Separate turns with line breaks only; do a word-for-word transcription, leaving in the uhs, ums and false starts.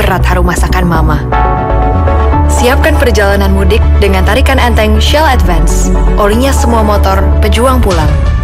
menjerat harum masakan Mama. Siapkan perjalanan mudik dengan tarikan enteng Shell Advance. Olinya semua motor, pejuang pulang.